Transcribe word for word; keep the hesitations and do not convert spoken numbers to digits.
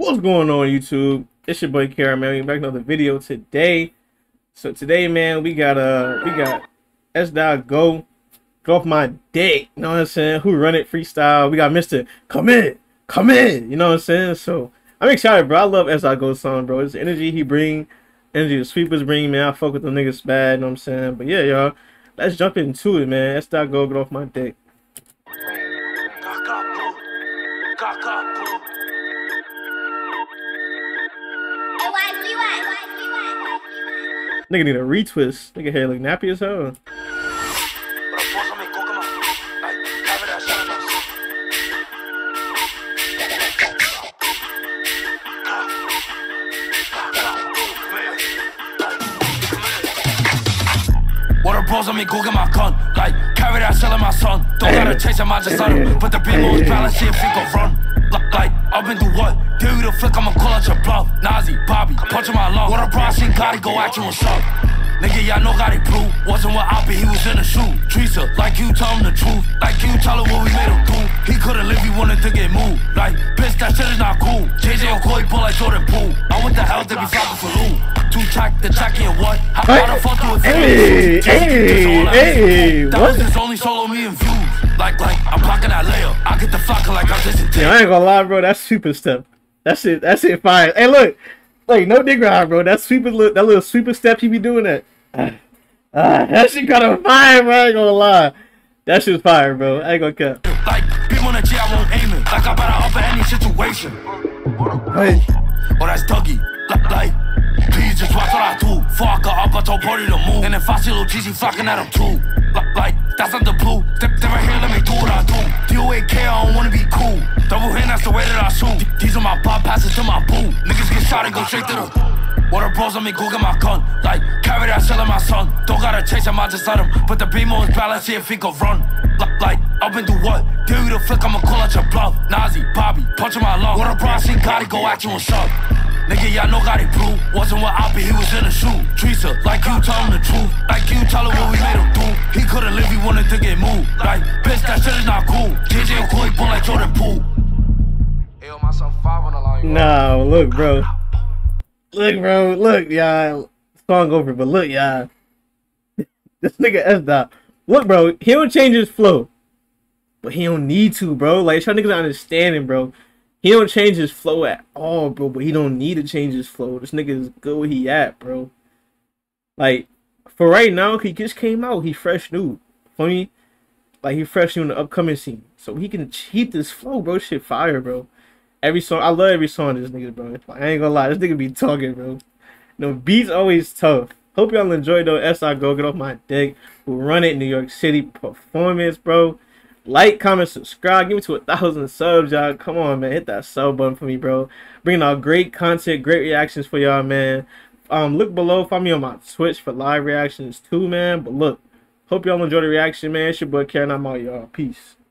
What's going on, YouTube? It's your boy KaayR, man. We're back with another video today. So today, man, we got uh we got Sdot go go off my dick. You know what I'm saying? Who run it freestyle? We got Mister Come in, come in. You know what I'm saying? So I'm excited, bro. I love Sdot Go's song, bro. It's the energy he bring, energy the sweepers bring, man. I fuck with them niggas bad. You know what I'm saying? But yeah, y'all, let's jump into it, man. Sdot go get off my dick. Nigga need a retwist. Nigga hair look nappy as hell. Water bros on me, go get my gun. Like, carry that, selling my son. Don't gotta chase him, I just let him. Put the beam on his balance, see if he gon' run. Like, I've been through what? Give you the flick, I'ma call out your bluff. Nazi, Bobby, punching my lung. Water bros, seen Gotti, go at you and suck. Nigga, y'all know Gotti blue. Wasn't what I be, he was in a shoe. Teresa, like you tell him the truth. Like you tell him what we made him do. He couldn't live, he wanted to get moved. Like, bitch, that shit is not cool. J J Okoye pull like Jordan Poole. I went the hell, they be flopping for Lou. Two track, the tracky and what? How, how the fuck do it feel? Hey, hey, hey, that was his only solo me and views. Like, like, I'm blocking that layer. I get the flocker like I'm just a yeah, I ain't gonna lie, bro. That's super step. That's it. That's it. Fire. Hey, look, like no dig around, bro. That sweeper, look, that little sweeper step he be doing that. Ah, ah, that shit kind of fire, bro. I ain't gonna lie. That shit's fire, bro. I ain't gonna cap. Like, people on the G, I won't aim it. Like, I better up in any situation. Hey. Oh, that's Dougie. Like, like, please just watch what I do. Fuck up, I told Brody to move. And if I see little G G flocking at him too. Like, like, that's not the blue. Step, step right here, let me do what I do. D O A K, I don't wanna be cool. Double hand, that's the way that I shoot. These are my pop passes to my boo. Niggas get shot and go straight to the. Water bros on me, go get my gun. Like, carry that, selling my son. Don't gotta chase him, I just let him. Put the beam on his balance, see if he can run. Like, like, up and do what? Give you the flick, I'ma call out your bluff. Nazi, Bobby, punching my lung. Water bros, seen Gotti, go at you and suck. Nigga, y'all know Gotti blue. Wasn't what I be, he was in a shoe. Teresa, like you tell him the truth. Like you tell him what we made him do. He couldn't live, he wanted to get moved. Like, bitch, that shit is not cool. J J Okoye pull like Jordan Poole. Nah, look, bro. Look, bro. Look, y'all. Song over, but look, y'all. This nigga Sdot. Look, bro. He don't change his flow. But he don't need to, bro. Like, y'all niggas not understanding, bro. He don't change his flow at all, bro, but he don't need to change his flow. This nigga is good where he at, bro. Like, for right now, he just came out. He fresh new. For me, like, he fresh new in the upcoming scene. So he can cheat this flow, bro. Shit fire, bro. Every song, I love every song of this nigga, bro. I ain't gonna lie, this nigga be talking, bro. No, beats always tough. Hope y'all enjoyed, though. Sdot go, get off my dick. Who run it? New York City performance, bro. Like, comment, subscribe. Give me to a thousand subs, y'all. Come on, man. Hit that sub button for me, bro. Bringing out great content, great reactions for y'all, man. Um, look below. Find me on my Twitch for live reactions, too, man. But look, hope y'all enjoy the reaction, man. It's your boy KaayR, and I'm out, y'all. Peace.